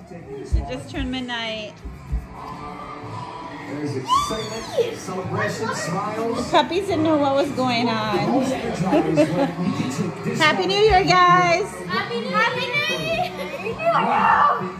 It just turned midnight. There's excitement, celebration, smiles. The puppies didn't know what was going on. Happy New Year, guys! Happy New Year!